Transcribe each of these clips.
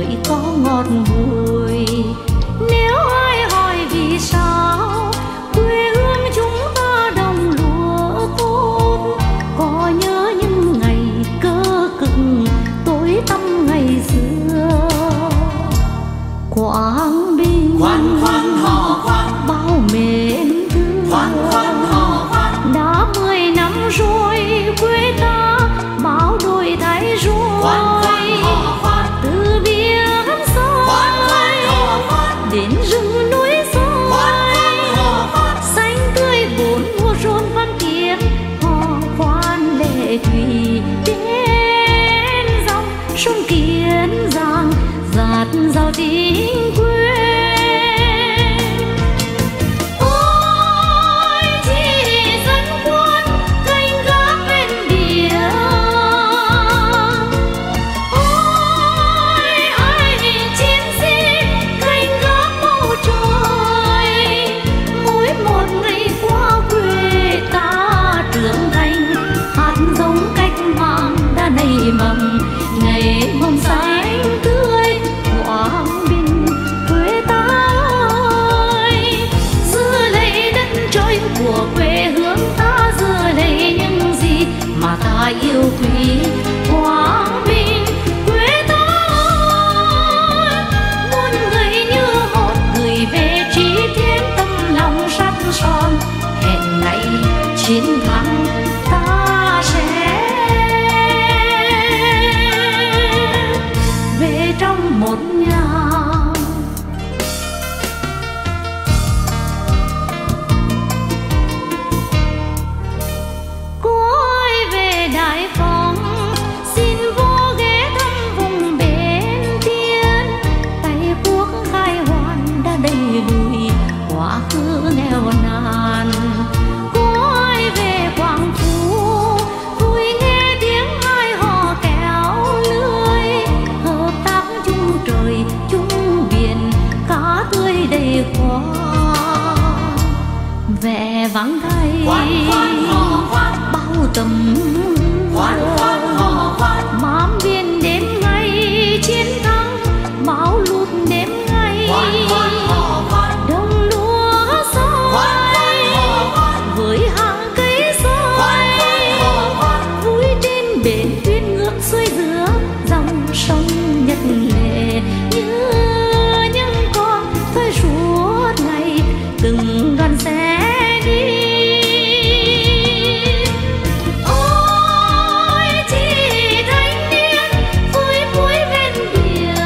tuổi có ngọt bùi. Nếu ai hỏi vì sao quê hương chúng ta đồng lúa tốt, có nhớ những ngày cơ cực tối tăm ngày xưa. Quảng Bình khoan khoan hò khoan, bao mến thương, khoan khoan hò khoan, đã 10 năm rồi quê ta bao đổi thay rồi. khoan khoan hò khoan, Từ biển soi đến rừng núi soi, xanh tươi bốn mùa rộn văn tiếng hò khoan lệ thủy đến dòng sông Kiến Giang dạt dào tình quê. Mầm ngày hôm xanh tươi Quảng Bình quê ta ơi, giữ lấy đất trời của quê hương ta, giữ lấy những gì mà ta yêu quý. Quảng Bình quê ta ơi, muôn người như một gửi về tri thiên tâm lòng sắt son, hẹn ngày chiến thắng ta sẽ trong một nhà. Cô ơi về Đại Phong xin vô ghé thăm vùng Bến Tiên, Tây Quốc khai hoan đã đẩy lùi quá khứ nghèo nàn. Cô ơi về Quảng Phú vui nghe tiếng hai hò kéo lưới, hợp tác chung trời chung biển cá tươi đầy khoan. Vẻ vắng thay bao tầm mám biên đến ngày chiến thắng, bão lụt đến ngày đông lúa soi với hàng cây soi, vui trên bến tuyết ngược xuôi giữa dòng sông Nhật Lệ, như những con thoi suốt ngày từng đoàn xe đi. Ôi chị thanh niên vui vui bên biển,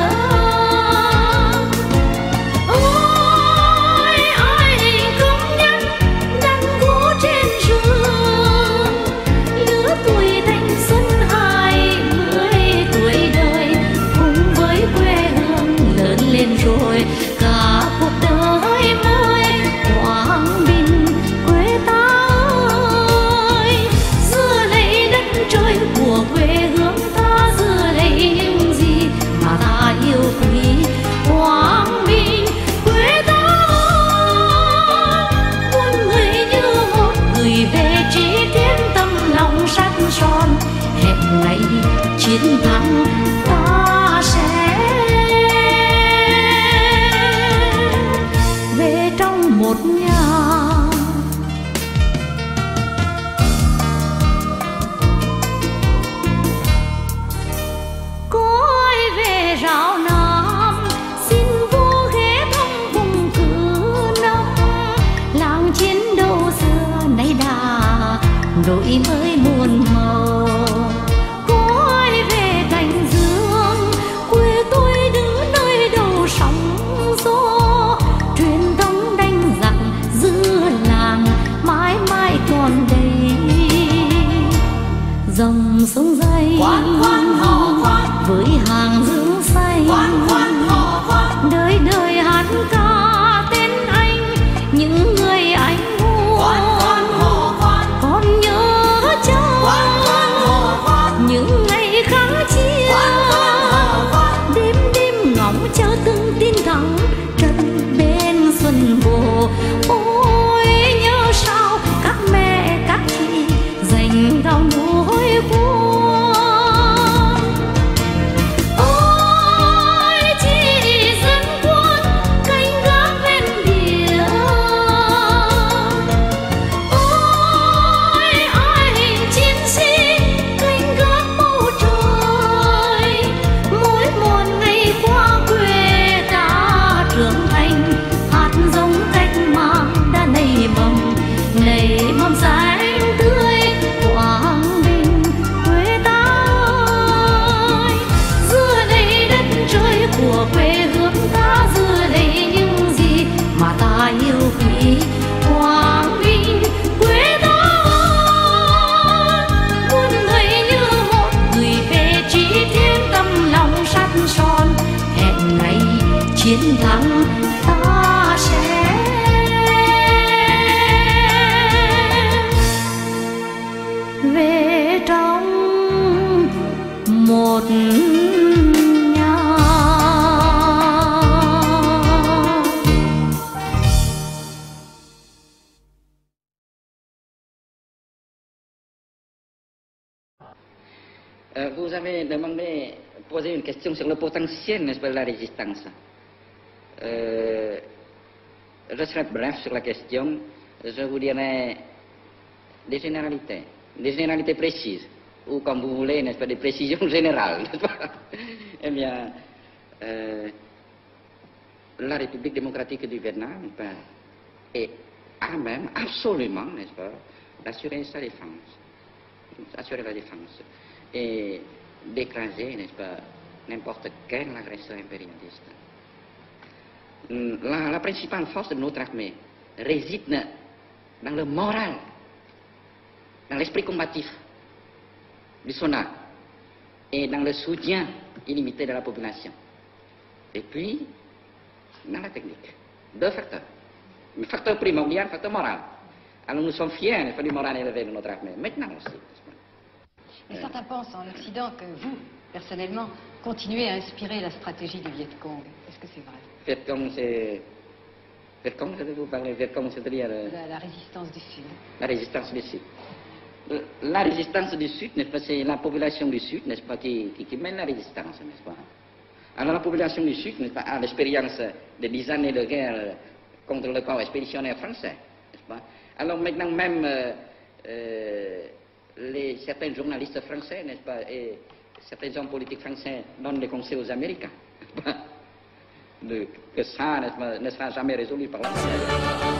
ôi ai công nhân đang ngủ trên rừng, lứa tuổi thanh xuân 20 tuổi đời cùng với quê hương lớn lên rồi cả cuộc đời mới. Quảng Bình quê ta ơi, giữ lấy đất trời của quê hương ta, giữ lấy những gì mà ta yêu quý. Quảng Bình quê ta ơi, muôn người như một gửi về tri thiên tâm lòng sắt son, hẹn ngày chiến thắng ta sẽ về trong một nhà. Cô ơi về Rào Nam xin vô ghé thăm vùng Cử Nông, làng chiến đấu xưa nay đã đổi mới muôn màu. Cô ơi về Cảnh Dương quê tôi đứng nơi đầu sóng gió, truyền thống đánh giặc giữ làng mãi mãi còn đây. Dòng sông dây với hàng rừng xanh, đời đời hát ca tên anh những người anh hùng. Còn nhớ chăng những ngày kháng chiến, đêm đêm ngóng chờ từng tin thắng trận bên xuân bồ. Ôi nhớ sao các mẹ các chị dành gạo nuôi quân. Ôi nhau. Vous avez demandé, posé une question sur le potentiel, n'est-ce pas, de la résistance. Je serai bref sur la question. Je vous dirai des généralités précises, ou comme vous voulez, n'est-ce pas, des précisions générales, n'est-ce pas? Eh bien, la République démocratique du Vietnam, n'est-ce pas, est à même, absolument, n'est-ce pas, d'assurer sa défense, assurer la défense, et d'écraser, n'est-ce pas, n'importe quel agresseur impérialiste. La principale force de notre armée réside dans le moral, dans l'esprit combatif du soldat et dans le soutien illimité de la population. Et puis, dans la technique. Deux facteurs. Le facteur primordial, le facteur moral. Alors nous sommes fiers, n'est-ce pas, du moral élevé de notre armée. Maintenant aussi. Mais certains pensent en Occident que vous, personnellement, continuez à inspirer la stratégie du Viet Cong. Est-ce que c'est vrai? Viet Cong, c'est... Viet Cong, vous parlez Viet Cong, c'est-à-dire... La résistance du Sud. La résistance du Sud. La résistance du Sud, n'est-ce pas, c'est la population du Sud, n'est-ce pas, qui mène la résistance, n'est-ce pas. Alors la population du Sud, n'est-ce pas, a l'expérience de 10 années de guerre contre le corps expéditionnaire français, n'est-ce pas. Alors maintenant même, certains journalistes français, n'est-ce pas, et certains hommes politiques français donnent des conseils aux Américains, n'est-ce pas, que ça ne sera jamais résolu par la